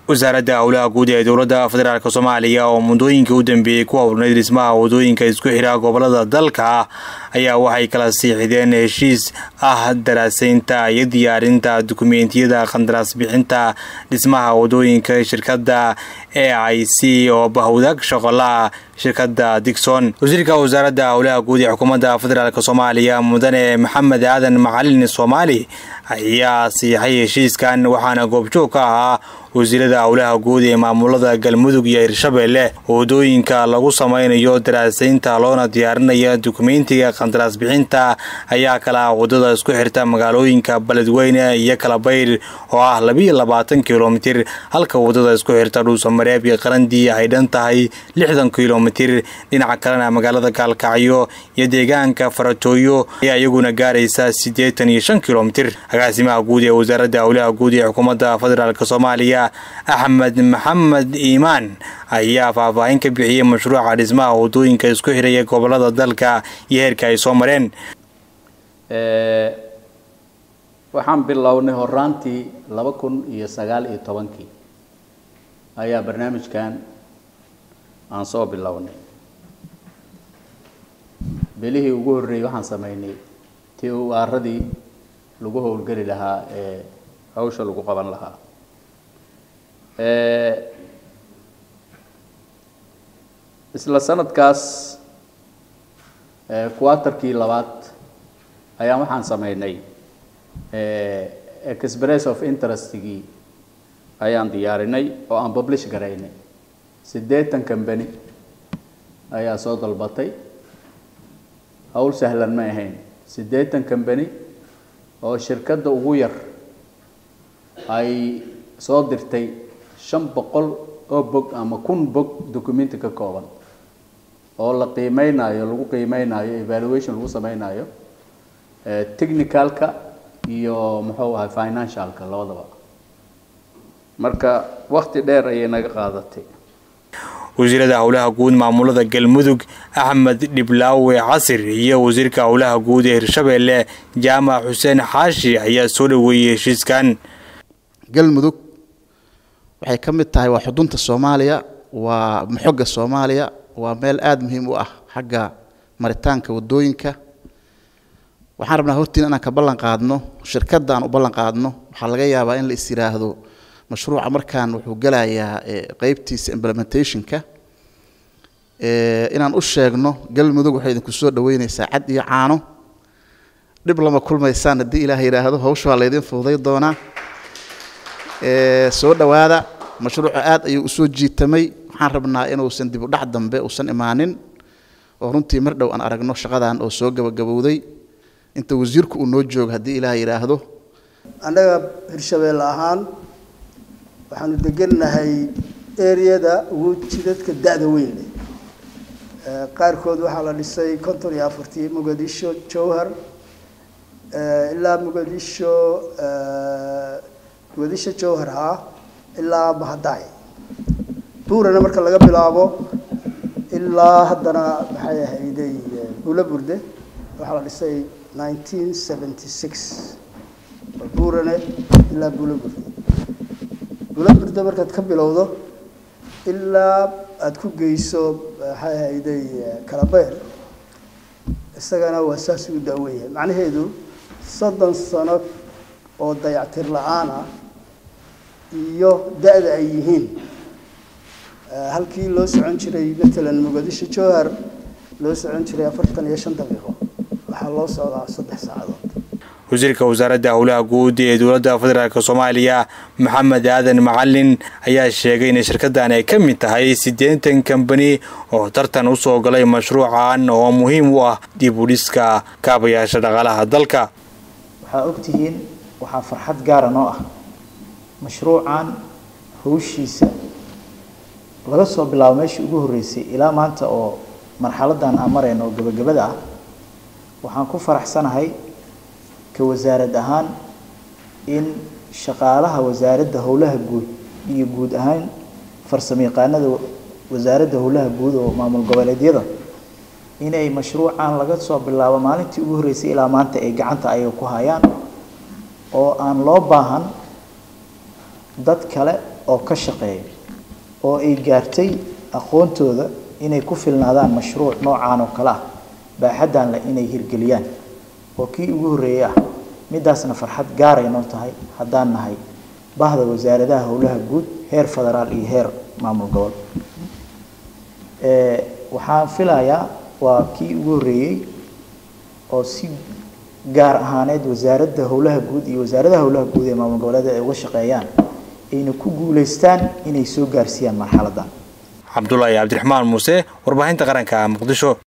wasaaradda howlaha guud ee dowladda federaalka Soomaaliya oo mudooyinka u dambeeyay ku howlnayd dhismaha wadooyinka isku xira gobolada dalka ayaa waxay kala siixideen heshiis daraasaynta iyo diyaarinta dukumeentiyada qandaraas bixinta dhismaha wadooyinka shirkadda AIC oo bahawdaag shaqalaha shirkadda Dixon. wasiirka wasaaradda howlaha guud ee xukuumadda federaalka Soomaaliya mudane Maxamed Aadan Macalin Soomaali ayaa siixay heshiiskan waxaana goobjoog ka ahaa wasiirada howlaha guud ee maamulada Galmudug iyo Hirshabelle. wadooyinka lagu samaynayo daraasaynta loona diyaarinayo dukumeentiga qandaraas bixinta ayaa kala wadada isku xirta magaalooyinka Beledweyne iyo Kalabayr oo ah 22 kiiloomitir halka wadada isku xirta Dhuusamareeb iyo Qarandii ay dhan tahay 60 kiiloomitir. dhinaca kalena magaalada Gaalkacyo iyo deegaanka Faratooyo ayaa iyaguna gaaraysa 85 kiiloomitir. agaasimaha guud ee wasaaradda howlaha guud ee xukuumadda federaalka Soomaaliya Ahmed Maxamed Iimaan ayaa faahfaahin ka bixiyay mashruuca dhismaha wadooyinka isku xiraya gobolada dalka iyo heerka ay soo mareen. waxaan bilownay horaantii 2019 ayaa barnaamijkan aan soo bilownay. bilihii ugu horeeyay waxaan sameynay TOR-radii lagu howlgali lahaa ee hawsha lagu qaban lahaa. isla sanadkaas quarterkii labaad ayaa waxaan sameynay express of interest-gii ayaan diyaarinay oo aan publish garaynay. 80 company ayaa soo dalbatay. hawl sahlan ma ahayn. 80 company oo shirkadda ugu yar ay soo dirtay 500 oo bog ama 1000 bog document ka kooban oo la qiimeynayo lagu qiimeynayo evaluation lagu sameynayo technicalka iyo muxuu ahaa financialka labadaba. marka waqti dheer ayay naga qaadatay. wasiirada howlaha guud maamulada Galmudug Axmed Dhiblaawe Casir iyo wasiirka howlaha guud ee Hirshabelle Jaamac Xuseen Xaashi ayaa soo dhaweeyay heshiiskan. Galmudug waxay ka mid tahay waa xudunta Soomaaliya waa maxooga Soomaaliya waa meel aad muhiim u ah xagga maritaanka wadooyinka. waxaan rabnaa hortiin inaan ka ballan qaadno shirkadda aan u ballan qaadno waxa laga yaabaa in la isiraahdo mashruuca markaan wuxuu galayaa qaybtiisa implementationka inaan u sheegno Galmudug waxay idinku soo dhaweynaysaa cad iyo caano dib lama kulmaysaan hadii Ilaahay yiraahdo hawsha la idin fududay doona. soo dhawaada mashruuca aad ayuu u soo jiitamay. waxaan rabnaa inuusan dib u dhac dambe uusan imaanin oo runtii mar dhow aan aragno shaqadan oo soo gabagabowday inta wasiirku uu noo joogo hadii Ilaahay yiraahdo. anaga Hirshabelle ahaan waxaanu deganahay area-da ugu jidadka da'da weyn qaarkood waxaa la dhisay 54 Mogadisho Jowhar ilaa Mogadisho Jowhar ilaa Bahadaay. buurana marka laga bilaabo ilaa haddana maxay ahaydey Bulaburde waxaa la dhisay 1976 buurana ilaa Bulaburde markaad ka bilowdo ilaa aad ku geyso maxay ahaydey Kalabayr isagana waa saas u daaweeyay. macnaheedu 30 sano oo dayactir la'aan ah iyo da'da ay yihiin halkii loo socon jiray matalan Mogadisho Jowhar loo socon jiray 45 daqiiqo waxa loo socdaa 3 saacadood. wasiirka wasaaradda howlaha guud ee dowladda federaalka Soomaaliya Maxamed Aadan Macalin ayaa sheegay in shirkaddan ay ka mid tahay 80 company oo tartan u soo galay mashruucan oo muhiim u ah dib u dhiska kaabayaasha dhaqaalaha dalka. waxaa ogtihiin waxaa farxad gaar ah noo ah mashruucan hawshiisa laga soo bilaabo meeshii ugu horeysay ilaa maanta oo marxaladan aan marayno gabagabada ah. waxaan ku faraxsanahay ka wasaarad ahaan in shaqaalaha wasaaradda howlaha guud iyo guud ahaan farsamayaqaanada wasaaradda howlaha guud oo maamul goboleedyada inay mashruucan laga soo bilaabo maalintii ugu horeysay ilaa maanta ay gacanta ay ku hayaan oo aan loo baahan dad kale oo ka shaqeeya oo ay gaartay aqoontooda inay ku filnaadaan mashruuc noocaan oo kala baaxaddan la inay hirgeliyaan oo kii ugu horeeyay ah midaasna farxad gaar ay noo tahay haddaan nahay bahda wasaaradaha howlaha guud heer federaal iyo heer maamul gobol waxaan filayaa waa kii ugu horeeyay oo si gaar ahaaneed wasaaradda howlaha guud iyo wasaaradaha howlaha guud ee maamul goboleedka ay uga shaqeeyaan ayna ku guuleystaan inay soo gaarsiiyaan marxaladdan Cabdullaahi Cabdiraxmaan Muuse warbaahinta qaranka Muqdisho.